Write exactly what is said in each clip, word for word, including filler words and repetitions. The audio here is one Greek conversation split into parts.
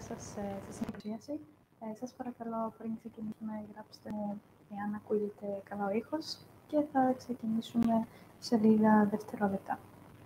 σας ε, στη συνεδρίαση. Ε, σας παρακαλώ, πριν ξεκινήσουμε, γράψτε μου εάν ακούγεται καλά ο ήχος και θα ξεκινήσουμε σε λίγα δευτερόλεπτα.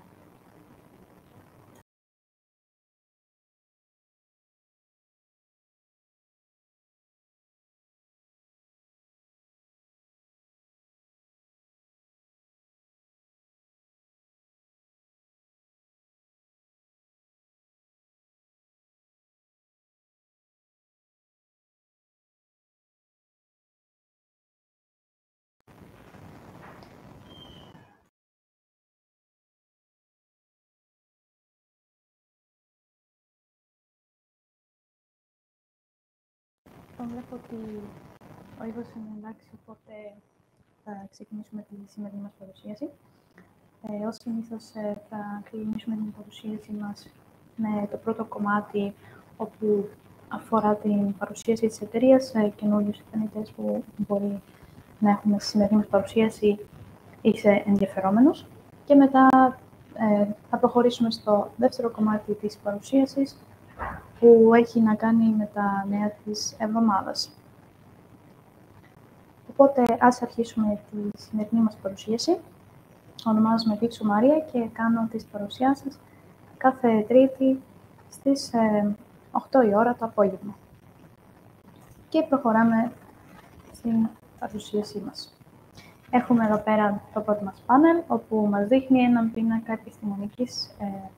Βλέπω ότι ο ήχος είναι εντάξει, οπότε θα ξεκινήσουμε τη σημερινή μας παρουσίαση. Ε, ως συνήθως ε, θα ξεκινήσουμε την παρουσίαση μας με το πρώτο κομμάτι, όπου αφορά την παρουσίαση της εταιρείας, ε, καινούριους επενδυτές που μπορεί να έχουμε στη σημερινή μας παρουσίαση είσαι ενδιαφερόμενος. Και μετά ε, θα προχωρήσουμε στο δεύτερο κομμάτι της παρουσίασης, που έχει να κάνει με τα νέα της εβδομάδας. Οπότε, ας αρχίσουμε τη σημερινή μας παρουσίαση. Ονομάζομαι Δίψου Μαρία και κάνω τις παρουσιάσεις κάθε Τρίτη στις ε, οκτώ η ώρα το απόγευμα. Και προχωράμε στην παρουσίασή μας. Έχουμε εδώ πέρα το πρώτο μας πάνελ, όπου μας δείχνει έναν πίνακα επιστημονικής ε,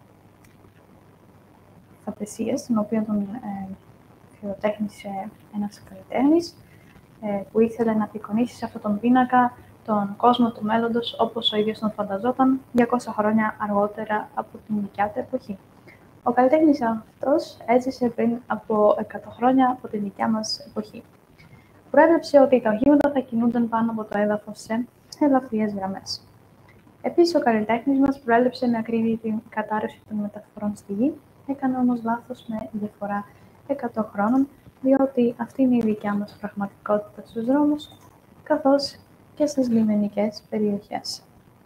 φαντασίας, τον οποίο τον ε, φιλοτέχνησε ένας καλλιτέχνης, ε, που ήθελε να απεικονίσει σε αυτόν τον πίνακα τον κόσμο του μέλλοντος, όπως ο ίδιος τον φανταζόταν διακόσια χρόνια αργότερα από την δικιά του εποχή. Ο καλλιτέχνης αυτός έζησε πριν από εκατό χρόνια από την δικιά μας εποχή. Προέβλεψε ότι τα οχήματα θα κινούνταν πάνω από το έδαφος σε ελαφριές γραμμές. Επίσης, ο καλλιτέχνης μας προέβλεψε με ακρίβεια την κατάρρευση των μεταφορών στη γη, έκανε όμως λάθος με διαφορά εκατό χρόνων, διότι αυτή είναι η δικιά μας πραγματικότητα στους δρόμους, καθώς και στις λιμενικές περιοχές.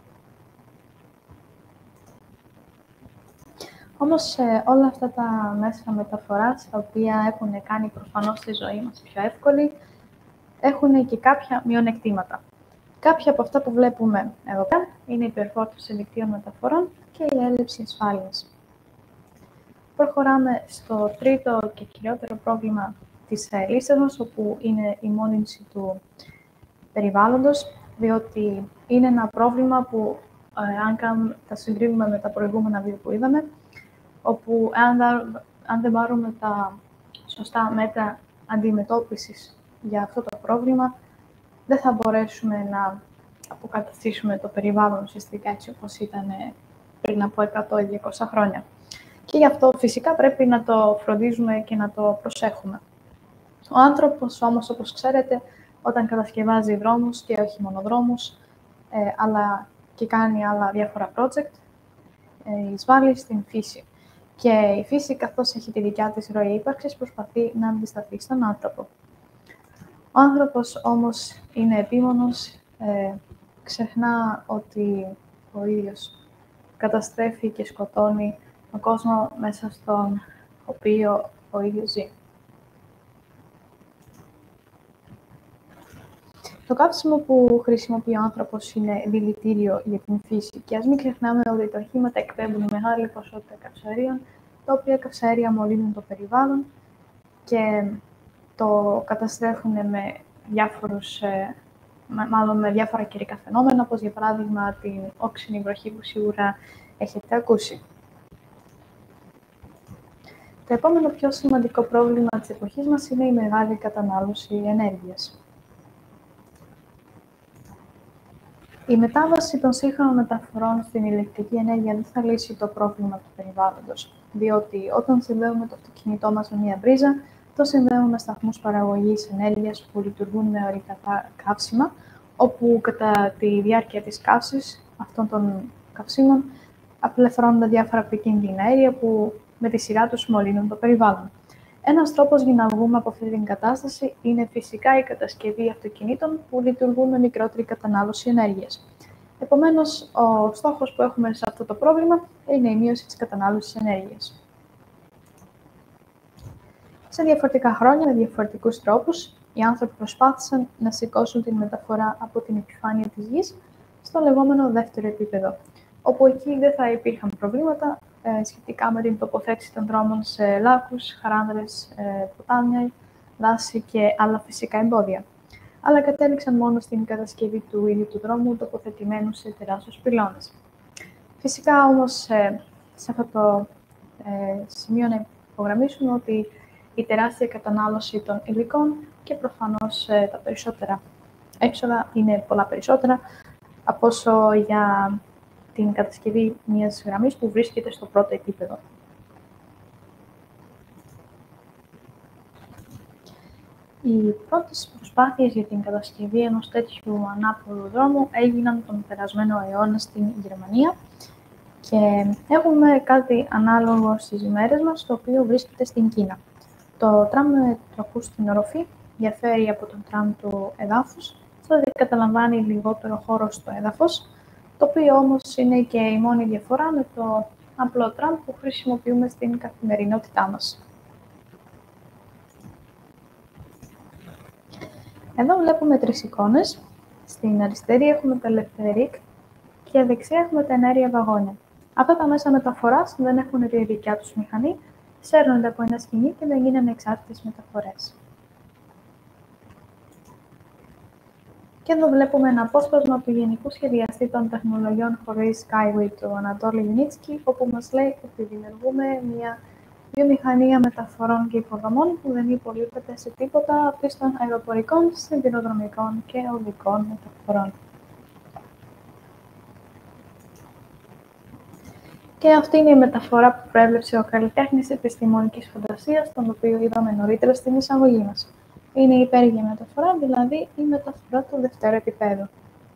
Όμως ε, όλα αυτά τα μέσα μεταφοράς, τα οποία έχουν κάνει προφανώς τη ζωή μας πιο εύκολη, έχουν και κάποια μειονεκτήματα. Κάποια από αυτά που βλέπουμε εδώ πέρα είναι η υπερφόρτωση δικτύων μεταφορών και η έλλειψη ασφάλειας. Προχωράμε στο τρίτο και κυριότερο πρόβλημα της ε, λίστας μας, όπου είναι η μόλυνση του περιβάλλοντος, διότι είναι ένα πρόβλημα που, ε, αν κάνουμε, τα συγκρίνουμε με τα προηγούμενα δύο που είδαμε, όπου αν, αν δεν πάρουμε τα σωστά μέτρα αντιμετώπισης για αυτό το πρόβλημα, δεν θα μπορέσουμε να αποκαταστήσουμε το περιβάλλον ουσιαστικά έτσι όπως ήταν πριν από εκατό ή διακόσια χρόνια. Και γι' αυτό φυσικά πρέπει να το φροντίζουμε και να το προσέχουμε. Ο άνθρωπος όμως, όπως ξέρετε, όταν κατασκευάζει δρόμους και όχι μόνο δρόμους, ε, αλλά και κάνει άλλα διάφορα project, ε, εισβάλλει στην φύση. Και η φύση, καθώς έχει τη δικιά της ροή ύπαρξης, προσπαθεί να αντισταθεί στον άνθρωπο. Ο άνθρωπος όμως είναι επίμονος, ε, ξεχνά ότι ο ίδιος καταστρέφει και σκοτώνει τον κόσμο μέσα στον οποίο ο ίδιος ζει. Το καύσιμο που χρησιμοποιεί ο άνθρωπος είναι δηλητήριο για την φύση και ας μην ξεχνάμε ότι τα οχήματα εκπέμπουν μεγάλη ποσότητα καυσαερίων, τα οποία καυσαέρια μολύνουν το περιβάλλον και το καταστρέφουν με, διάφορους, μάλλον με διάφορα καιρικά φαινόμενα, όπως για παράδειγμα την όξινη βροχή που σίγουρα έχετε ακούσει. Το επόμενο πιο σημαντικό πρόβλημα της εποχής μας είναι η μεγάλη κατανάλωση ενέργειας. Η μετάβαση των σύγχρονων μεταφορών στην ηλεκτρική ενέργεια δεν θα λύσει το πρόβλημα του περιβάλλοντος, διότι όταν συνδέουμε το αυτοκίνητό μας με μία μπρίζα, το συνδέουμε με σταθμούς παραγωγής ενέργειας που λειτουργούν με ορυκτά καύσιμα, όπου κατά τη διάρκεια της καύσης αυτών των καυσίμων απελευθερώνονται διάφορα επικίνδυνα αέρια που με τη σειρά τους μολύνουν το περιβάλλον. Ένας τρόπος για να βγούμε από αυτή την κατάσταση είναι φυσικά η κατασκευή αυτοκινήτων που λειτουργούν με μικρότερη κατανάλωση ενέργειας. Επομένως, ο στόχος που έχουμε σε αυτό το πρόβλημα είναι η μείωση της κατανάλωσης ενέργειας. Σε διαφορετικά χρόνια, με διαφορετικούς τρόπους, οι άνθρωποι προσπάθησαν να σηκώσουν την μεταφορά από την επιφάνεια της γης στο λεγόμενο δεύτερο επίπεδο, όπου εκεί δεν θα υπήρχαν προβλήματα ε, σχετικά με την τοποθέτηση των δρόμων σε λάκους, χαράνδρες, ε, ποτάμια, δάση και άλλα φυσικά εμπόδια, αλλά κατέληξαν μόνο στην κατασκευή του ίδιου του δρόμου, τοποθετημένου σε τεράστιους πυλώνες. Φυσικά όμως, ε, σε αυτό το ε, σημείο να υπογραμμίσουμε ότι η τεράστια κατανάλωση των υλικών και προφανώς ε, τα περισσότερα έξοδα είναι πολλά περισσότερα από όσο για την κατασκευή μιας γραμμής που βρίσκεται στο πρώτο επίπεδο. Οι πρώτες προσπάθειες για την κατασκευή ενός τέτοιου ανάποδου δρόμου έγιναν τον περασμένο αιώνα στην Γερμανία και έχουμε κάτι ανάλογο στις ημέρες μας, το οποίο βρίσκεται στην Κίνα. Το τραμ με τροχούς στην οροφή διαφέρει από τον τραμ του εδάφους, δηλαδή καταλαμβάνει λιγότερο χώρο στο έδαφος, το οποίο όμως είναι και η μόνη διαφορά με το απλό τραμ που χρησιμοποιούμε στην καθημερινότητά μας. Εδώ βλέπουμε τρεις εικόνες. Στην αριστερή έχουμε τα λευτερίκ και δεξιά έχουμε τα εναέρια βαγόνια. Αυτά τα μέσα μεταφοράς δεν έχουν τη δικιά τους μηχανή, σέρνονται από ένα σκηνή και δεν είναι ανεξάρτητες μεταφορές. Και εδώ βλέπουμε ένα απόσπασμα του Γενικού Σχεδιαστή των Τεχνολογιών Χωρής Skyway του Ανατόλη Ιουνίτσκι, όπου μας λέει ότι δημιουργούμε μια βιομηχανία μεταφορών και υποδομών που δεν υπολείπεται σε τίποτα πίστων αεροπορικών, σιδηροδρομικών και οδικών μεταφορών. Και αυτή είναι η μεταφορά που προέβλεψε ο καλλιτέχνης επιστημονικής φαντασίας, τον οποίο είδαμε νωρίτερα στην εισαγωγή μας. Είναι η υπέρογεια μεταφορά, δηλαδή η μεταφορά του δευτέρου επίπεδου.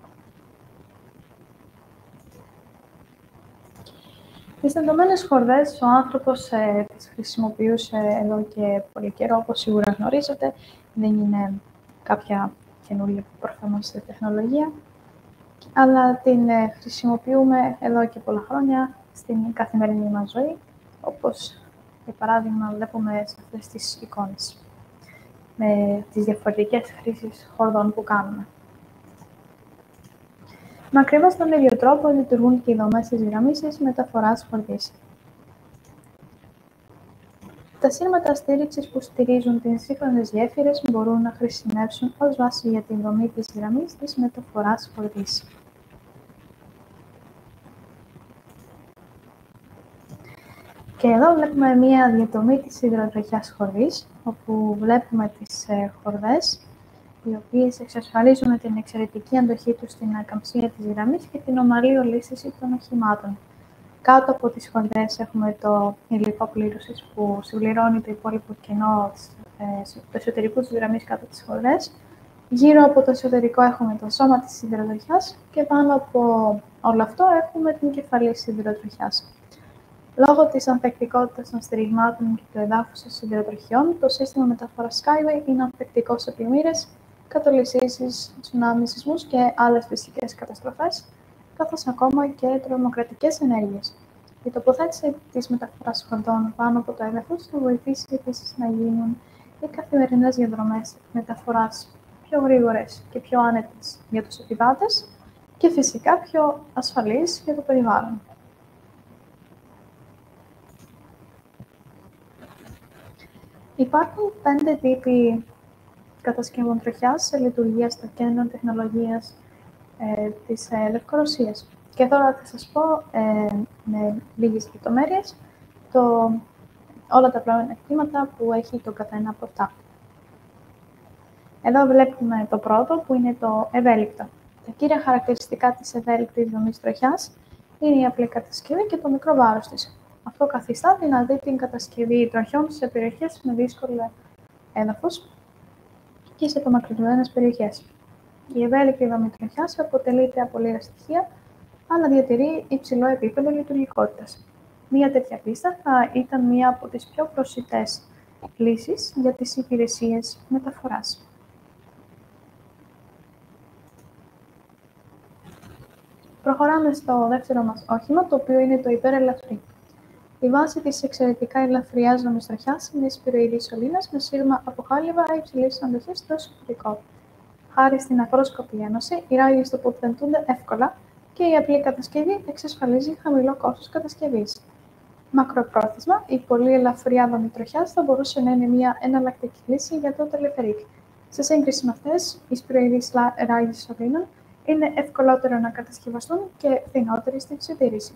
Τις δεδομένες χορδές ο άνθρωπος ε, τις χρησιμοποιούσε εδώ και πολύ καιρό, όπως σίγουρα γνωρίζετε. Δεν είναι κάποια καινούργια προφανώς τεχνολογία, αλλά την ε, χρησιμοποιούμε εδώ και πολλά χρόνια στην καθημερινή μας ζωή, όπως για παράδειγμα βλέπουμε σε αυτές τις εικόνες, με τις διαφορετικές χρήσεις χορδών που κάνουμε. Με ακριβώς τον ίδιο τρόπο λειτουργούν και οι δομές της γραμμής μεταφοράς χορδής. Τα σύρματα στήριξης που στηρίζουν τις σύγχρονες γέφυρες μπορούν να χρησιμεύσουν ως βάση για την δομή της γραμμής της μεταφοράς χορδής. Και εδώ βλέπουμε μία διαδομή της υδροτροχιάς χορδής, όπου βλέπουμε τις χορδές, οι οποίες εξασφαλίζουν την εξαιρετική αντοχή τους στην ακαμψία της γραμμής και την ομαλή ολίσθηση των οχημάτων. Κάτω από τις χορδές έχουμε το υλικό πλήρωσης που συμπληρώνει το υπόλοιπο κενό του εσωτερικού της γραμμής κάτω από τις χορδές. Γύρω από το εσωτερικό έχουμε το σώμα της σιδηροτροχιάς και πάνω από όλο αυτό έχουμε την κεφαλή σιδηροτροχιάς. Λόγω της ανθεκτικότητας των στηριγμάτων και του εδάφους των σιδηροτροχιών, το σύστημα μεταφοράς Skyway είναι ανθεκτικό σε πλημμύρες, κατολισθήσεις, τσουνάμι, σεισμούς και άλλες φυσικές καταστροφές, καθώς ακόμα και τρομοκρατικές ενέργειες. Η τοποθέτηση της μεταφοράς χορδών πάνω από το έδαφος θα βοηθήσει επίσης να γίνουν οι καθημερινές διαδρομές μεταφοράς πιο γρήγορες και πιο άνετες για τους επιβάτες και φυσικά πιο ασφαλείς για το περιβάλλον. Υπάρχουν πέντε τύποι κατασκευών τροχιάς σε λειτουργία στα κέντρα τεχνολογίας ε, της ε, Λευκορωσίας. Και τώρα θα σας πω ε, με λίγες λεπτομέρειες το, όλα τα πλεονεκτήματα που έχει το καθένα από αυτά. Εδώ βλέπουμε το πρώτο που είναι το ευέλικτο. Τα κύρια χαρακτηριστικά της ευέλικτης δομής τροχιάς είναι η απλή κατασκευή και το μικρό βάρος της. Αυτό καθιστά δυνατή την κατασκευή τροχιών σε περιοχές με δύσκολο έδαφος και σε απομακρυσμένες περιοχές. Η ευέλικτη δομή τροχιάς αποτελείται από λίγα στοιχεία, αλλά διατηρεί υψηλό επίπεδο λειτουργικότητας. Μία τέτοια πίστα θα ήταν μία από τις πιο προσιτές λύσεις για τις υπηρεσίες μεταφοράς. Προχωράμε στο δεύτερο μας όχημα, το οποίο είναι το υπερελαφρύ. Η βάση της εξαιρετικά ελαφριάς δομητροχιάς είναι σπυροειδή σωλήνας με σύρμα από χάλιβα υψηλής αντοχής στο εσωτερικό. Χάρη στην ακρόσκοπη ένωση, οι ράγες τοποθετούνται εύκολα και η απλή κατασκευή εξασφαλίζει χαμηλό κόστος κατασκευής. Μακροπρόθεσμα, η πολύ ελαφριά δομητροχιάς θα μπορούσε να είναι μια εναλλακτική λύση για το τελεφερίκ. Σε σύγκριση με αυτές, οι σπυροειδείς ράγες σωλήνων είναι ευκολότερο να κατασκευαστούν και φθηνότεροι στην συντήρηση.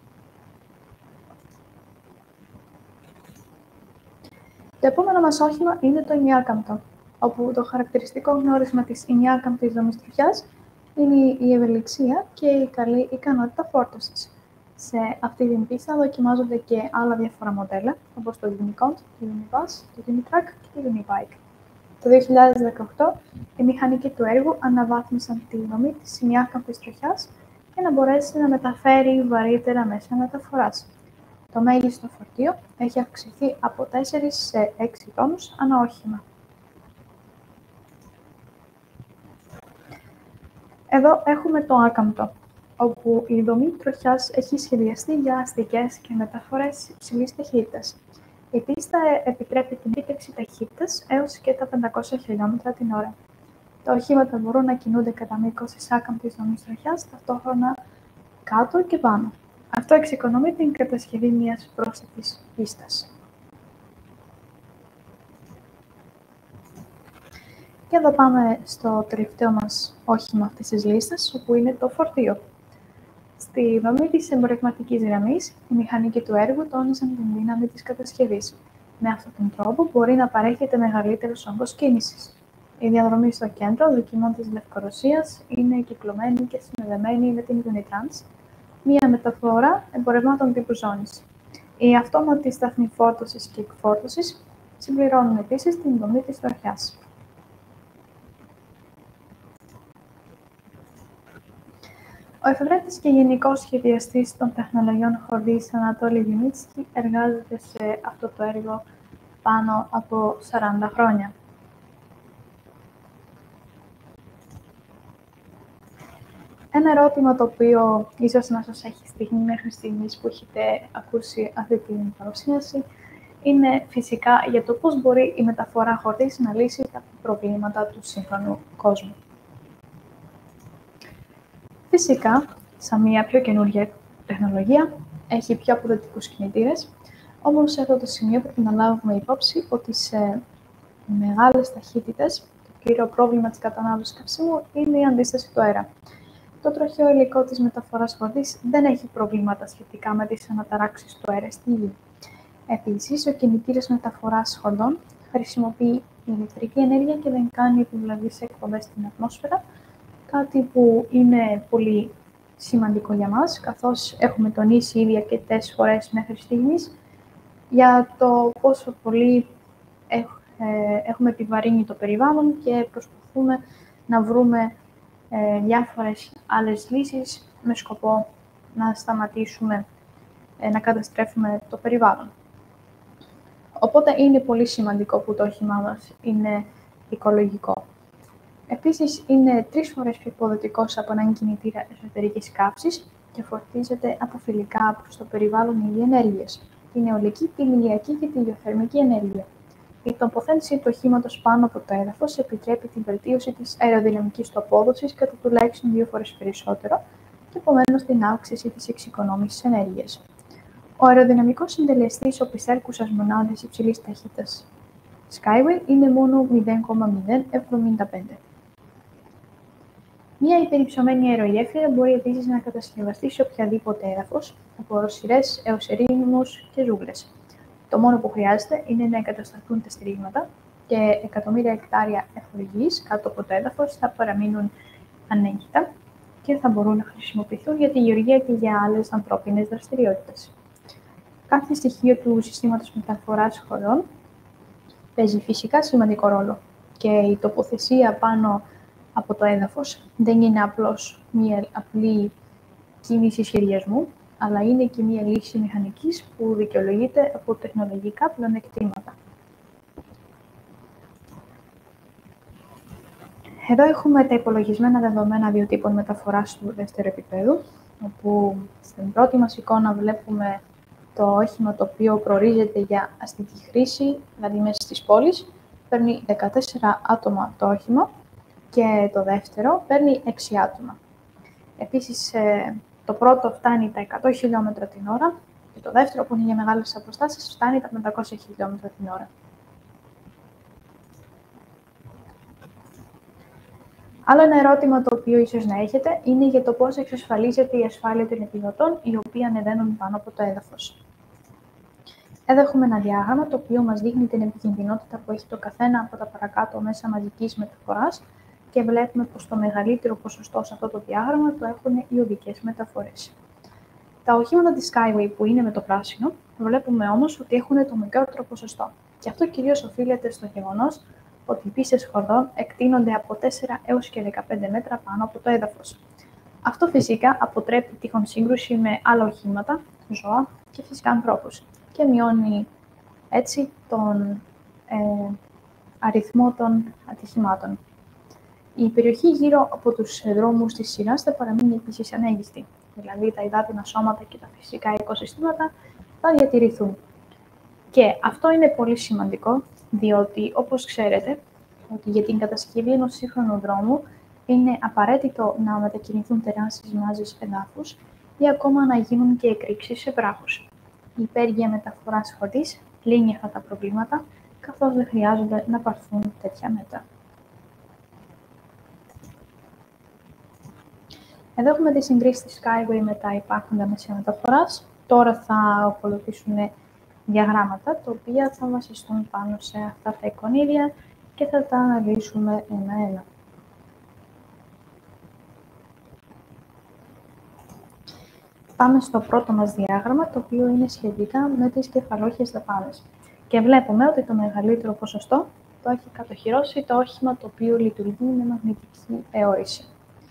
Το επόμενο μας όχημα είναι το ημιάκαμπτο, όπου το χαρακτηριστικό γνώρισμα της ημιάκαμπτης δομητροχιάς είναι η ευελιξία και η καλή ικανότητα φόρτωσης. Σε αυτή την πίστα δοκιμάζονται και άλλα διάφορα μοντέλα, όπως το Unicont, το Unibus, το Unitrack και το Unibike. Το δύο χιλιάδες δεκαοκτώ, οι μηχανικοί του έργου αναβάθμισαν τη δομή της ημιάκαμπτης τροχιάς για να μπορέσει να μεταφέρει βαρύτερα μέσα μεταφοράς. Το μέγιστο φορτίο έχει αυξηθεί από τέσσερα σε έξι τόνους ανά όχημα. Εδώ έχουμε το άκαμπτο, όπου η δομή τροχιάς έχει σχεδιαστεί για αστικές και μεταφορές υψηλής ταχύτητας. Η πίστα επιτρέπει την επίτευξη ταχύτητας έως και τα πεντακόσια χιλιόμετρα την ώρα. Τα οχήματα μπορούν να κινούνται κατά μήκος της άκαμπτης δομής τροχιάς, ταυτόχρονα κάτω και πάνω. Αυτό εξοικονομεί την κατασκευή μιας πρόσθετης πίστας. Και εδώ πάμε στο τελευταίο μας όχημα αυτής της λίστας, όπου είναι το φορτίο. Στη δομή της εμπορευματικής γραμμής, οι μηχανικοί του έργου τόνισαν την δύναμη της κατασκευής. Με αυτόν τον τρόπο μπορεί να παρέχεται μεγαλύτερος όγκος κίνησης. Η διαδρομή στο κέντρο δοκιμών της Λευκορωσίας είναι κυκλωμένη και συνδεδεμένη με την Unitrans, μία μεταφορά εμπορευμάτων τύπου ζώνης. Οι αυτόματοι σταθμοί φόρτωσης και εκφόρτωσης συμπληρώνουν επίσης την δομή της τροχιάς. Ο εφευρέτης και γενικός σχεδιαστής των τεχνολογιών χορδής Ανατόλη Βινίτσκι εργάζεται σε αυτό το έργο πάνω από σαράντα χρόνια. Ένα ερώτημα το οποίο ίσως να σας έχει στείλει μέχρι στιγμής που έχετε ακούσει αυτή την παρουσίαση είναι φυσικά για το πώς μπορεί η μεταφορά χορδής να λύσει τα προβλήματα του σύγχρονου κόσμου. Φυσικά, σαν μια πιο καινούργια τεχνολογία, έχει πιο αποδοτικούς κινητήρες, όμως σε αυτό το σημείο πρέπει να λάβουμε υπόψη ότι σε μεγάλες ταχύτητες το κύριο πρόβλημα της κατανάλωσης καυσίμου είναι η αντίσταση του αέρα. Το τροχαίο υλικό της μεταφοράς χορδής δεν έχει προβλήματα σχετικά με τις αναταράξεις του αέρα στη γη. Επίσης, ο κινητήρας μεταφοράς χορδών χρησιμοποιεί ηλεκτρική ενέργεια και δεν κάνει επιβλαβή σε εκπομπές στην ατμόσφαιρα, κάτι που είναι πολύ σημαντικό για μας, καθώς έχουμε τονίσει ήδη αρκετές φορές μέχρι στιγμής για το πόσο πολύ έχουμε επιβαρύνει το περιβάλλον και προσπαθούμε να βρούμε ε, διάφορες άλλες λύσεις με σκοπό να σταματήσουμε ε, να καταστρέφουμε το περιβάλλον. Οπότε είναι πολύ σημαντικό που το όχημά μας είναι οικολογικό. Επίσης, είναι τρεις φορές πιο υποδοτικός από έναν κινητήρα εσωτερικής καύσης και φορτίζεται από φιλικά προς το περιβάλλον είδη ενέργειες, την αιωλική, την ηλιακή και την γεωθερμική ενέργεια. Η τοποθέτηση του οχήματος πάνω από το έδαφος επιτρέπει την βελτίωση της αεροδυναμικής του απόδοσης κατά τουλάχιστον δύο φορές περισσότερο και επομένως την αύξηση της εξοικονόμησης ενέργειας. Ο αεροδυναμικός συντελεστής οπισθέλκουσας μονάδας υψηλής ταχύτητας Skyway είναι μόνο μηδέν κόμμα μηδέν εβδομήντα πέντε. Μια υπερυψωμένη αερογέφυρα μπορεί επίσης να κατασκευαστεί σε οποιαδήποτε έδαφος, από οροσειρές έως ερήμους και ζούγκλες. Το μόνο που χρειάζεται είναι να εγκατασταθούν τα στηρίγματα και εκατομμύρια εκτάρια εφοδιής κάτω από το έδαφος θα παραμείνουν ανέγκυτα και θα μπορούν να χρησιμοποιηθούν για τη γεωργία και για άλλες ανθρώπινες δραστηριότητες. Κάθε στοιχείο του συστήματος μεταφοράς χωρών παίζει φυσικά σημαντικό ρόλο και η τοποθεσία πάνω από το έδαφος δεν είναι απλώς μία απλή κίνηση σχεδιασμού, αλλά είναι και μία λύση μηχανικής που δικαιολογείται από τεχνολογικά πλεονεκτήματα. Εδώ έχουμε τα υπολογισμένα δεδομένα δύο μεταφοράς του δεύτερου επίπεδου, όπου στην πρώτη μας εικόνα βλέπουμε το όχημα το οποίο προορίζεται για αστική χρήση, δηλαδή μέσα στις πόλεις, παίρνει δεκατέσσερα άτομα το όχημα και το δεύτερο παίρνει έξι άτομα. Επίσης, το πρώτο φτάνει τα εκατό χιλιόμετρα την ώρα και το δεύτερο, που είναι για μεγάλες αποστάσεις, φτάνει τα πεντακόσια χιλιόμετρα την ώρα. Άλλο ένα ερώτημα το οποίο ίσως να έχετε είναι για το πώς εξασφαλίζεται η ασφάλεια των επιβατών οι οποίοι ανεβαίνουν πάνω από το έδαφος. Εδώ έχουμε ένα διάγραμμα το οποίο μας δείχνει την επικινδυνότητα που έχει το καθένα από τα παρακάτω μέσα μαζικής μεταφοράς και βλέπουμε πως το μεγαλύτερο ποσοστό σε αυτό το διάγραμμα το έχουν οι οδικές μεταφορές. Τα οχήματα της Skyway που είναι με το πράσινο, βλέπουμε όμως ότι έχουν το μικρότερο ποσοστό. Και αυτό κυρίως οφείλεται στο γεγονός ότι οι πίστες χορδών εκτείνονται από τέσσερα έως και δεκαπέντε μέτρα πάνω από το έδαφος. Αυτό φυσικά αποτρέπει τυχόν σύγκρουση με άλλα οχήματα, ζώα και φυσικά ανθρώπους και μειώνει έτσι τον ε, αριθμό των ατυχημάτων. Η περιοχή γύρω από τους δρόμους της σειράς θα παραμείνει επίσης ανέγιστη, δηλαδή τα υδάτινα σώματα και τα φυσικά οικοσυστήματα θα διατηρηθούν. Και αυτό είναι πολύ σημαντικό, διότι όπως ξέρετε, ότι για την κατασκευή ενός σύγχρονου δρόμου είναι απαραίτητο να μετακινηθούν τεράστιες μάζες εδάφους ή ακόμα να γίνουν και εκρήξεις σε βράχους. Η υπέργεια μεταφοράς χορδής λύνει αυτά τα προβλήματα, καθώς δεν χρειάζονται να πάρθουν τέτοια μέτρα. Εδώ έχουμε τις συγκρίσεις της Skyway με τα υπάρχοντα μέσα μεταφοράς. Τώρα θα ακολουθήσουν διαγράμματα, τα οποία θα βασιστούν πάνω σε αυτά τα εικονίδια και θα τα αναλύσουμε ένα-ένα. Πάμε στο πρώτο μας διάγραμμα, το οποίο είναι σχετικά με τις κεφαλόχειες δαπάνες. Και βλέπουμε ότι το μεγαλύτερο ποσοστό το έχει κατοχυρώσει το όχημα το οποίο λειτουργεί με μαγνητική αιώρηση.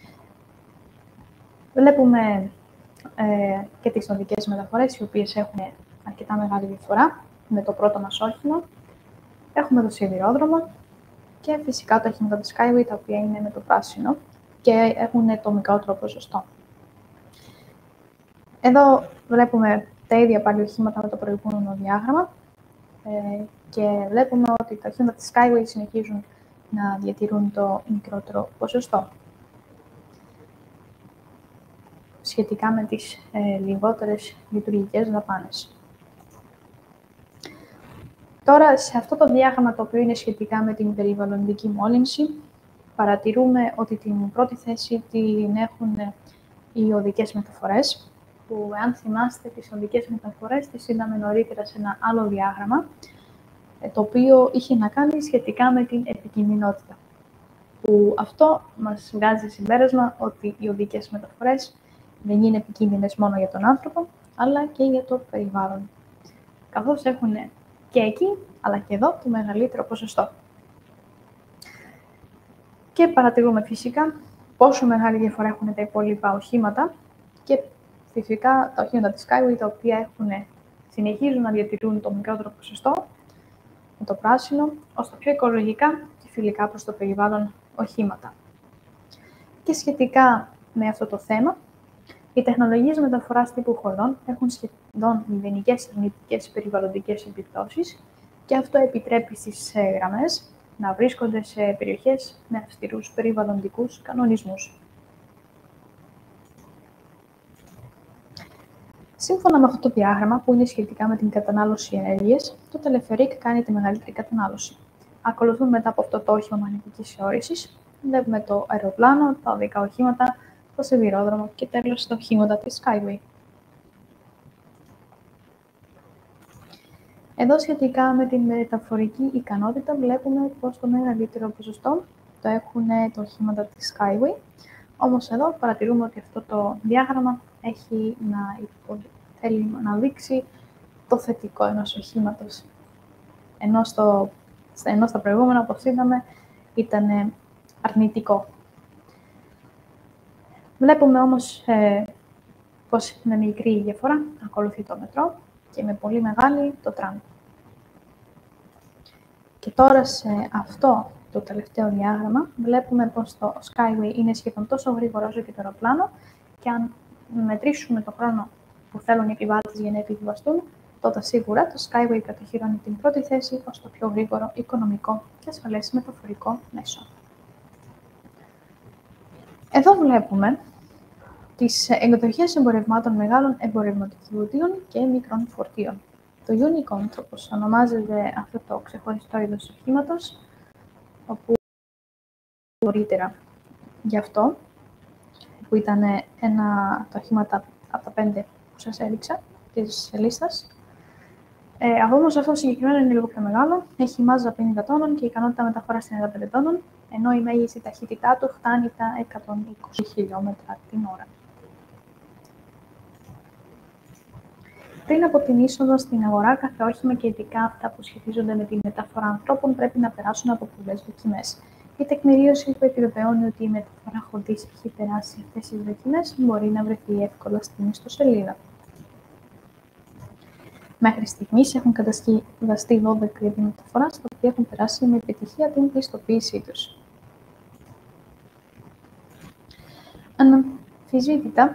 Βλέπουμε ε, και τις οδικές μεταφορές, οι οποίες έχουν αρκετά μεγάλη διαφορά με το πρώτο μας όχημα. Έχουμε το σιδηρόδρομο και φυσικά τα όχηματα της Skyway, τα οποία είναι με το πράσινο και έχουν το μικρότερο ποσοστό. Εδώ βλέπουμε τα ίδια πάλι οχήματα με το προηγούμενο διάγραμμα ε, και βλέπουμε ότι τα οχήματα της Skyway συνεχίζουν να διατηρούν το μικρότερο ποσοστό. Σχετικά με τις ε, λιγότερες λειτουργικές δαπάνες. Τώρα, σε αυτό το διάγραμμα το οποίο είναι σχετικά με την περιβαλλοντική μόλυνση, παρατηρούμε ότι την πρώτη θέση την έχουν οι οδικές μεταφορές, που αν θυμάστε τις οδικές μεταφορές τις είδαμε νωρίτερα σε ένα άλλο διάγραμμα, το οποίο είχε να κάνει σχετικά με την επικινδυνότητα. Που αυτό μας βγάζει συμπέρασμα ότι οι οδικές μεταφορές δεν είναι επικίνδυνες μόνο για τον άνθρωπο, αλλά και για το περιβάλλον. Καθώς έχουν και εκεί, αλλά και εδώ, το μεγαλύτερο ποσοστό. Και παρατηρούμε φυσικά πόσο μεγάλη διαφορά έχουν τα υπόλοιπα οχήματα και φυσικά τα οχήματα της Skyway, τα οποία έχουν, συνεχίζουν να διατηρούν το μικρότερο ποσοστό, με το πράσινο, ως τα πιο οικολογικά και φιλικά προς το περιβάλλον οχήματα. Και σχετικά με αυτό το θέμα, οι τεχνολογίες μεταφοράς τύπου χορδών έχουν σχεδόν μηδενικές αρνητικές περιβαλλοντικές επιπτώσεις και αυτό επιτρέπει στις γραμμές να βρίσκονται σε περιοχές με αυστηρούς περιβαλλοντικούς κανονισμούς. Σύμφωνα με αυτό το διάγραμμα, που είναι σχετικά με την κατανάλωση ενέργειας, το τελεφερίκ κάνει τη μεγαλύτερη κατανάλωση. Ακολουθούν μετά από αυτό το όχημα μαγνητικής αιώρησης, βλέπουμε το αεροπλάνο, τα οδικά οχήματα, το σιδηρόδρομο και τέλος τα οχήματα της Skyway. Εδώ σχετικά με την μεταφορική ικανότητα βλέπουμε πως το μεγαλύτερο ποσοστό το έχουν τα οχήματα της Skyway. Όμως εδώ παρατηρούμε ότι αυτό το διάγραμμα έχει να, υπο... θέλει να δείξει το θετικό ενός οχήματος. Ενώ, στο... ενώ στα προηγούμενα, όπως είδαμε, ήταν αρνητικό. Βλέπουμε όμως ε, πως με μικρή διαφορά ακολουθεί το μετρό και με πολύ μεγάλη το τραμ. Και τώρα σε αυτό το τελευταίο διάγραμμα βλέπουμε πως το Skyway είναι σχεδόν τόσο γρήγορο όσο και το αεροπλάνο και αν μετρήσουμε το χρόνο που θέλουν οι επιβάτες για να επιβιβαστούν, τότε σίγουρα το Skyway κατοχυρώνει την πρώτη θέση ως το πιο γρήγορο, οικονομικό και ασφαλές μεταφορικό μέσο. Εδώ βλέπουμε τις εκδοχές εμπορευμάτων μεγάλων εμπορευματοκιβωτίων και μικρών φορτίων. Το Unicorn, όπως ονομάζεται αυτό το ξεχωριστό είδος οχήματος, όπου νωρίτερα γι' αυτό, που ήταν ένα από τα οχήματα από τα πέντε που σας έδειξα, της λίστας. Ε, όμως αυτό συγκεκριμένο είναι λίγο πιο μεγάλο, έχει μάζα πενήντα τόνων και ικανότητα μεταφοράς ενενήντα πέντε τόνων, ενώ η μέγιστη ταχύτητά του φτάνει τα εκατόν είκοσι χιλιόμετρα την ώρα. Πριν από την είσοδο στην αγορά, κάθε όχημα και ειδικά αυτά που σχετίζονται με τη μεταφορά ανθρώπων πρέπει να περάσουν από πολλές δοκιμές. Η τεκμηρίωση που επιβεβαιώνει ότι η μεταφορά χοντής έχει περάσει αυτές τις δοκιμές μπορεί να βρεθεί εύκολα στην ιστοσελίδα. Μέχρι στιγμής έχουν κατασκευαστεί δώδεκα είδη μεταφοράς, τα οποία έχουν περάσει με επιτυχία την πιστοποίησή τους. Αναμφισβήτητα,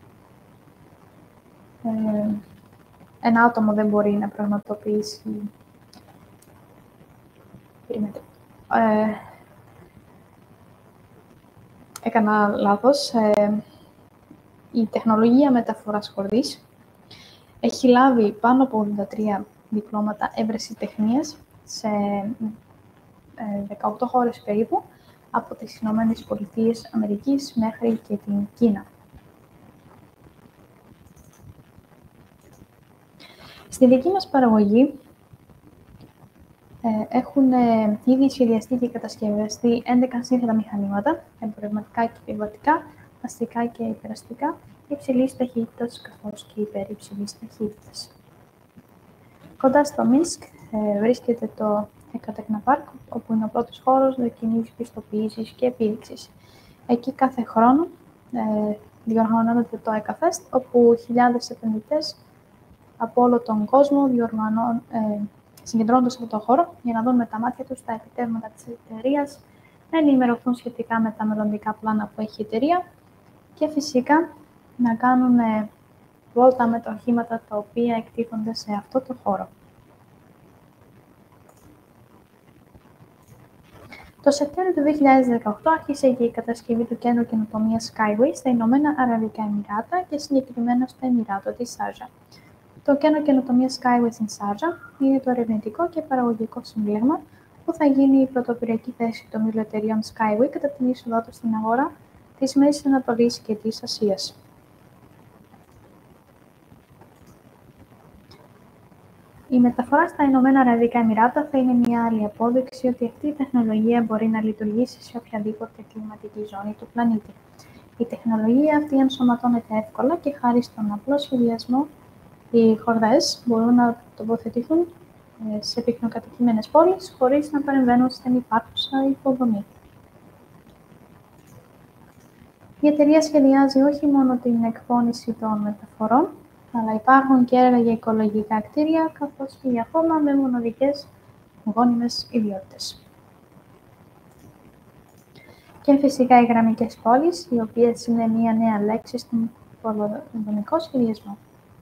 ε, ένα άτομο δεν μπορεί να πραγματοποιήσει. Ε, έκανα λάθος. Ε, η τεχνολογία μεταφοράς χορδής έχει λάβει πάνω από ογδόντα τρία διπλώματα ευρεσιτεχνίας σε ε, δεκαοκτώ χώρες περίπου, από τις Ηνωμένες Πολιτείες Αμερικής μέχρι και την Κίνα. Στη δική μας παραγωγή ε, έχουν ε, ήδη σχεδιαστεί και κατασκευαστεί έντεκα σύνθετα μηχανήματα, εμπορευματικά και επιβατικά, αστικά και υπεραστικά, υψηλής ταχύτητας καθώς και υπερυψηλής ταχύτητας. Κοντά στο Μίνσκ ε, βρίσκεται το Εκατεκναπάρκ, όπου είναι ο πρώτος χώρος δοκιμής, πιστοποίησης και επίδειξης. Εκεί κάθε χρόνο ε, διοργανώνεται το ECAFest, όπου χιλιάδες επενδυτές από όλο τον κόσμο ε, συγκεντρώνονται σε αυτό το χώρο για να δουν με τα μάτια τους τα επιτεύγματα της εταιρείας, να ενημερωθούν σχετικά με τα μελλοντικά πλάνα που έχει η εταιρεία και φυσικά να κάνουν ε, βόλτα με τα οχήματα τα οποία εκτίθονται σε αυτό το χώρο. Το Σεπτέμβριο του δύο χιλιάδες δεκαοκτώ άρχισε και η κατασκευή του κέντρου καινοτομίας Skyway στα Ηνωμένα Αραβικά Εμιράτα και συγκεκριμένα στο Εμιράτο της Σάρτζα. Το κέντρο καινοτομίας Skyway στην Σάρτζα είναι το ερευνητικό και παραγωγικό συμπλήγμα που θα γίνει η πρωτοποριακή θέση των μιλοεταιρειών Skyway κατά την είσοδό του στην αγορά της Μέσης Ανατολής και της Ασίας. Η μεταφορά στα Ηνωμένα Αραβικά Εμιράτα θα είναι μια άλλη απόδειξη ότι αυτή η τεχνολογία μπορεί να λειτουργήσει σε οποιαδήποτε κλιματική ζώνη του πλανήτη. Η τεχνολογία αυτή ενσωματώνεται εύκολα και χάρη στον απλό σχεδιασμό, οι χορδές μπορούν να τοποθετηθούν σε πυκνοκατοικημένες πόλεις χωρίς να παρεμβαίνουν στην υπάρχουσα υποδομή. Η εταιρεία σχεδιάζει όχι μόνο την εκπόνηση των μεταφορών, αλλά υπάρχουν και έργα για οικολογικά κτίρια, καθώς και για χώμα με μοναδικές γόνιμες ιδιότητες. Και φυσικά οι γραμμικές πόλεις, οι οποίες είναι μια νέα λέξη στον πολυδομικό σχεδιασμό.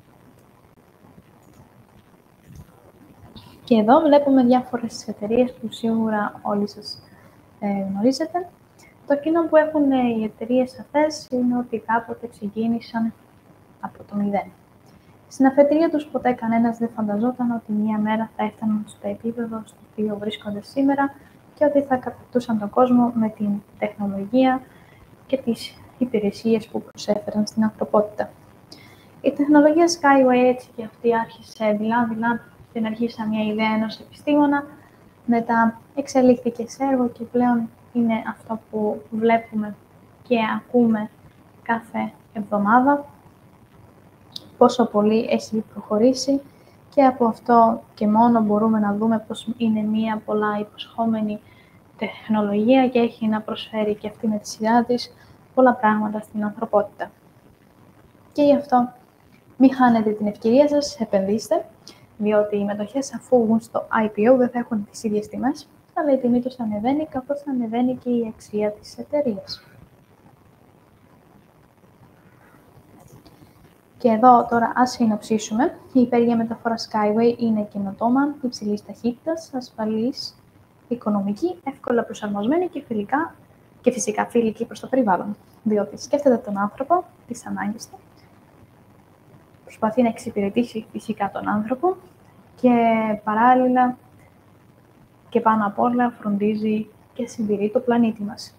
Και εδώ βλέπουμε διάφορες εταιρείες που σίγουρα όλοι σας ε, γνωρίζετε. Το κοινό που έχουν οι εταιρείες αυτές είναι ότι κάποτε ξεκίνησαν από το μηδέν. Στην αφετηρία τους ποτέ κανένας δεν φανταζόταν ότι μία μέρα θα έφταναν στο επίπεδο στο οποίο βρίσκονται σήμερα και ότι θα κατακτούσαν τον κόσμο με την τεχνολογία και τις υπηρεσίες που προσέφεραν στην ανθρωπότητα. Η τεχνολογία Skyway έτσι και αυτή άρχισε δειλά-δειλά στην αρχή σαν μια ιδέα ενός επιστήμονα, μετά εξελίχθηκε σε έργο και πλέον είναι αυτό που βλέπουμε και ακούμε κάθε εβδομάδα, πόσο πολύ έχει προχωρήσει και από αυτό και μόνο μπορούμε να δούμε πως είναι μία πολλά υποσχόμενη τεχνολογία και έχει να προσφέρει και αυτή με τη σειρά της πολλά πράγματα στην ανθρωπότητα. Και γι' αυτό μην χάνετε την ευκαιρία σας, επενδύστε, διότι οι μετοχές αφού βγουν στο άι πι ο δεν θα έχουν τις ίδιες τιμές, αλλά η τιμή τους ανεβαίνει καθώς ανεβαίνει και η αξία της εταιρείας. Και εδώ τώρα ας συνοψίσουμε. Η υπέργεια μεταφορά Skyway είναι καινοτόμα, υψηλής ταχύτητας, ασφαλής, οικονομική, εύκολα προσαρμοσμένη και, φιλικά, και φυσικά φιλική προς το περιβάλλον. Διότι σκέφτεται τον άνθρωπο, τις ανάγκες του, προσπαθεί να εξυπηρετήσει φυσικά τον άνθρωπο και παράλληλα και πάνω απ' όλα φροντίζει και συντηρεί το πλανήτη μας.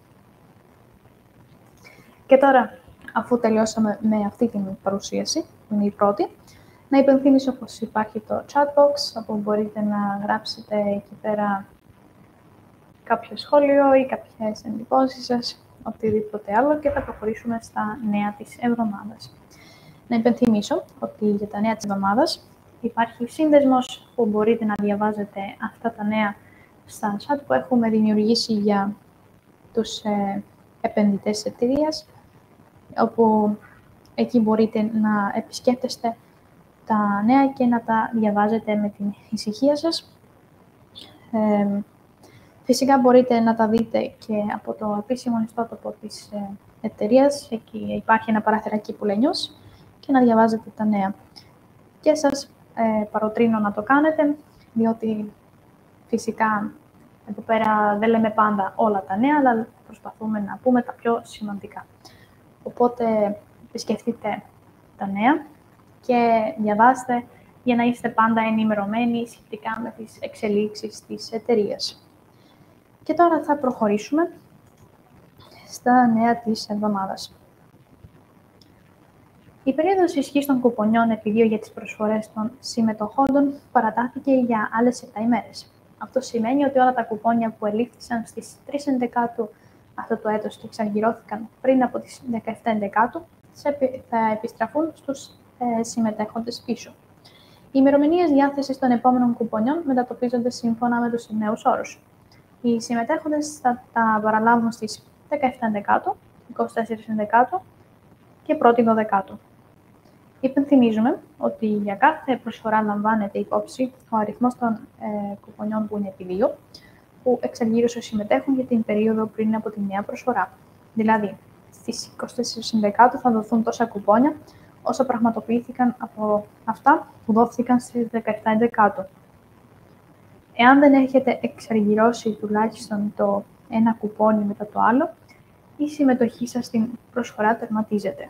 Και τώρα, αφού τελειώσαμε με αυτή την παρουσίαση, που είναι η πρώτη, να υπενθυμίσω πως υπάρχει το chat box, όπου μπορείτε να γράψετε εκεί πέρα κάποιο σχόλιο ή κάποιες εντυπώσεις σας, οτιδήποτε άλλο, και θα προχωρήσουμε στα νέα της εβδομάδας. Να υπενθυμίσω ότι για τα νέα της εβδομάδας υπάρχει σύνδεσμος που μπορείτε να διαβάζετε αυτά τα νέα στα chat που έχουμε δημιουργήσει για τους ε, επενδυτές της εταιρείας, όπου εκεί μπορείτε να επισκέπτεστε τα νέα και να τα διαβάζετε με την ησυχία σας. Ε, φυσικά μπορείτε να τα δείτε και από το επίσημο ιστότοπο της ε, εταιρείας. Εκεί υπάρχει ένα παραθυράκι που λέει news και να διαβάζετε τα νέα. Και σας ε, παροτρύνω να το κάνετε, διότι φυσικά εδώ πέρα δεν λέμε πάντα όλα τα νέα, αλλά προσπαθούμε να πούμε τα πιο σημαντικά. Οπότε επισκεφτείτε τα νέα και διαβάστε για να είστε πάντα ενημερωμένοι σχετικά με τις εξελίξεις της εταιρείας. Και τώρα θα προχωρήσουμε στα νέα της εβδομάδας. Η περίοδος ισχύς των κουπονιών επί δύο για τις προσφορές των συμμετοχόντων παρατάθηκε για άλλες επτά ημέρες. Αυτό σημαίνει ότι όλα τα κουπόνια που ελήφθησαν στις τρεις ενδεκάτου αυτό το έτος και εξαργυρώθηκαν πριν από τις δεκαεπτά ενδεκάτου θα επιστραφούν στους ε, συμμετέχοντες πίσω. Οι ημερομηνίες διάθεσης των επόμενων κουπονιών μετατοπίζονται σύμφωνα με τους νέους όρους. Οι συμμετέχοντες θα τα παραλάβουν στις δεκαεπτά ενδεκάτου, είκοσι τέσσερις ενδεκάτου και πρώτη δωδεκάτου. Υπενθυμίζουμε ότι για κάθε προσφορά λαμβάνεται υπόψη ο αριθμός των ε, κουπονιών που είναι επί δύο, που εξαργύρωσε συμμετέχουν για την περίοδο πριν από τη νέα προσφορά. Δηλαδή, στις είκοσι τέσσερις ενδεκάτου θα δοθούν τόσα κουπόνια, όσα πραγματοποιήθηκαν από αυτά που δόθηκαν στις δεκαεπτά ενδεκάτου. Εάν δεν έχετε εξαργυρώσει τουλάχιστον το ένα κουπόνι μετά το άλλο, η συμμετοχή σας στην προσφορά τερματίζεται.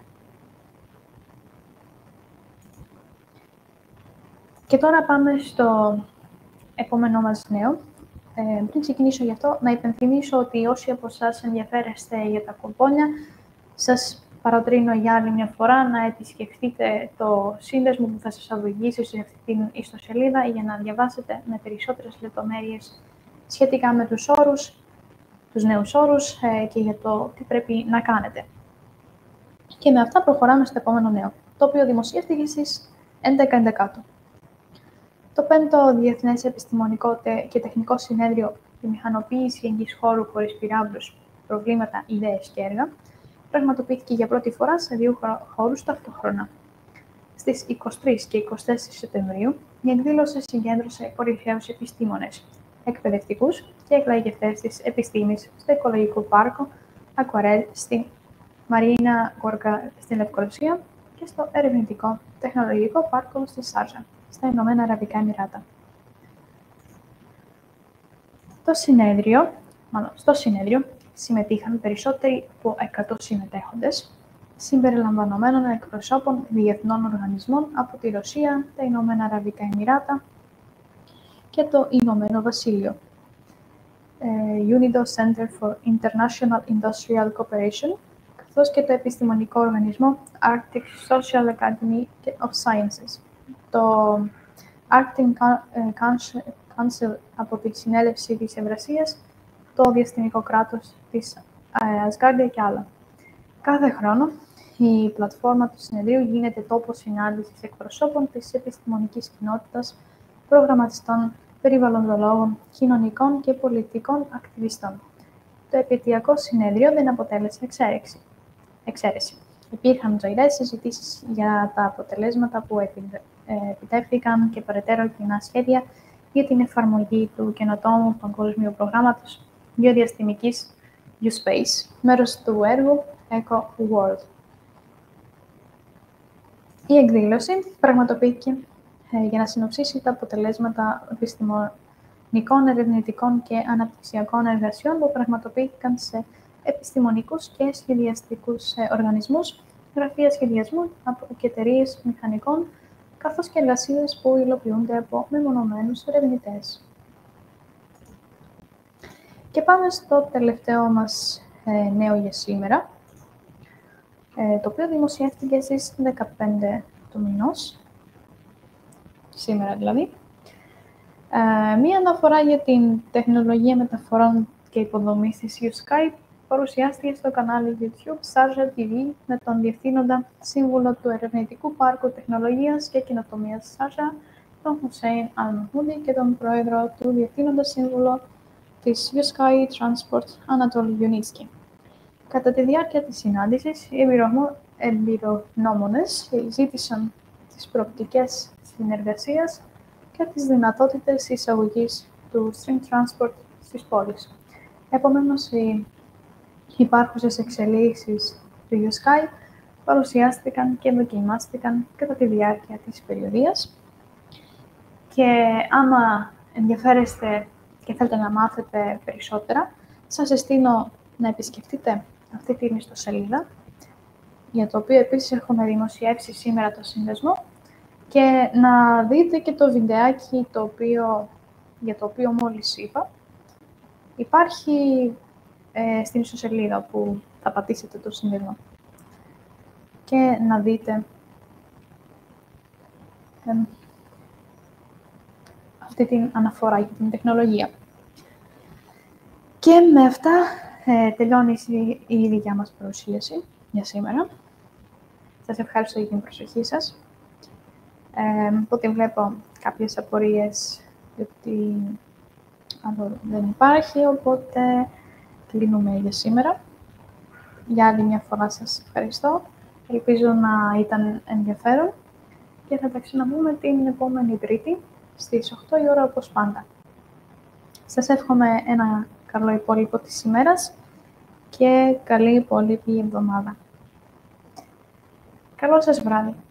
Και τώρα πάμε στο επόμενό μας νέο. Ε, πριν ξεκινήσω γι' αυτό, να υπενθυμίσω ότι όσοι από εσάς ενδιαφέρεστε για τα κουπόνια, σας παροτρύνω για άλλη μια φορά να επισκεφτείτε το σύνδεσμο που θα σας οδηγήσει σε αυτή την ιστοσελίδα για να διαβάσετε με περισσότερες λεπτομέρειες σχετικά με τους όρους, τους νέους όρους ε, και για το τι πρέπει να κάνετε. Και με αυτά προχωράμε στο επόμενο νέο, το οποίο δημοσιεύτηκε στις έντεκα ενδεκάτου. Το πέμπτο Διεθνές Επιστημονικό και Τεχνικό Συνέδριο «Η Μηχανοποίηση εγγύς χώρου χωρίς πυράβλους, προβλήματα, ιδέες και έργα» πραγματοποιήθηκε για πρώτη φορά σε δύο χώρους ταυτόχρονα. Στις είκοσι τρεις και είκοσι τέσσερις Σεπτεμβρίου, η εκδήλωση συγκέντρωσε κορυφαίους επιστήμονες, εκπαιδευτικούς και εκλογευτές της επιστήμης στο Οικολογικό Πάρκο Ακουαρέλ στην Μαρίνα Γκόρκα στην Λευκορωσία και στο Ερευνητικό Τεχνολογικό Πάρκο στη Σάρζα, στα Ηνωμένα Αραβικά Εμιράτα. Το συνέδριο, μάλλον στο συνέδριο συμμετείχαν περισσότεροι από εκατό συμμετέχοντες, συμπεριλαμβανομένων εκπροσώπων διεθνών οργανισμών από τη Ρωσία, τα Ηνωμένα Αραβικά Εμιράτα και το Ηνωμένο Βασίλειο. UNIDO Center for International Industrial Cooperation, καθώς και το επιστημονικό οργανισμό Arctic Social Academy of Sciences. Το Arctic Council από τη Συνέλευση της Ευρασίας, το Διαστημικό Κράτος της Ασγκάρντια και άλλα. Κάθε χρόνο, η πλατφόρμα του συνεδρίου γίνεται τόπος συνάντησης εκπροσώπων της επιστημονικής κοινότητας, προγραμματιστών, περιβαλλοντολόγων, κοινωνικών και πολιτικών ακτιβιστών. Το επαιτειακό συνέδριο δεν αποτέλεσε εξαίρεση. Υπήρχαν ζωηρές συζητήσεις για τα αποτελέσματα που επιτεύχθηκαν και περαιτέρω κοινά σχέδια για την εφαρμογή του καινοτόμου παγκόσμιου προγράμματος γεωδιαστημικής U-Space, μέρος του έργου Eco World. Η εκδήλωση πραγματοποιήθηκε ε, για να συνοψίσει τα αποτελέσματα επιστημονικών, ερευνητικών και αναπτυξιακών εργασιών που πραγματοποιήθηκαν σε επιστημονικούς και σχεδιαστικούς ε, οργανισμούς, γραφεία σχεδιασμού και εταιρείες μηχανικών, καθώς και εργασίες που υλοποιούνται από μεμονωμένους ερευνητές. Και πάμε στο τελευταίο μας ε, νέο για σήμερα, ε, το οποίο δημοσιεύτηκε στις δεκαπέντε του μηνός, σήμερα δηλαδή. Ε, μία αναφορά για την τεχνολογία μεταφορών και υποδομής της YouSky παρουσιάστηκε στο κανάλι YouTube Sharjah τι βι με τον Διευθύνοντα Σύμβουλο του Ερευνητικού Πάρκου Τεχνολογίας και Καινοτομίας Sharjah, τον Hussein Al-Mahmoudi, και τον Πρόεδρο του Διευθύνοντα Σύμβουλο της YouSky Transport, Anatol Yunitski. Κατά τη διάρκεια της συνάντησης, οι εμπειρογνώμονες συζήτησαν τις προοπτικές συνεργασίας και τις δυνατότητες εισαγωγής του Stream Transport στις πόλεις. Επομένως, οι υπάρχουσες εξελίξεις του YouSky παρουσιάστηκαν και δοκιμάστηκαν κατά τη διάρκεια της περιοδίας. Και άμα ενδιαφέρεστε και θέλετε να μάθετε περισσότερα, σας συστήνω να επισκεφτείτε αυτή την ιστοσελίδα, για το οποίο επίσης έχουμε δημοσιεύσει σήμερα το σύνδεσμο, και να δείτε και το βιντεάκι το οποίο, για το οποίο μόλις είπα. Υπάρχει ε, στην ιστοσελίδα που θα πατήσετε το σύνδεσμο, και να δείτε ε, αυτή την αναφορά για την τεχνολογία. Και με αυτά ε, τελειώνει η δικιά μας παρουσίαση για σήμερα. Σας ευχαριστώ για την προσοχή σας. Ε, οπότε βλέπω κάποιες απορίες, γιατί άλλο δεν υπάρχει, οπότε κλείνουμε για σήμερα. Για άλλη μια φορά σας ευχαριστώ. Ελπίζω να ήταν ενδιαφέρον και θα τα ξαναπούμε την επόμενη Τρίτη στις οκτώ η ώρα όπως πάντα. Σας εύχομαι ένα καλό υπόλοιπο της ημέρας και καλή υπόλοιπη εβδομάδα. Καλό σας βράδυ.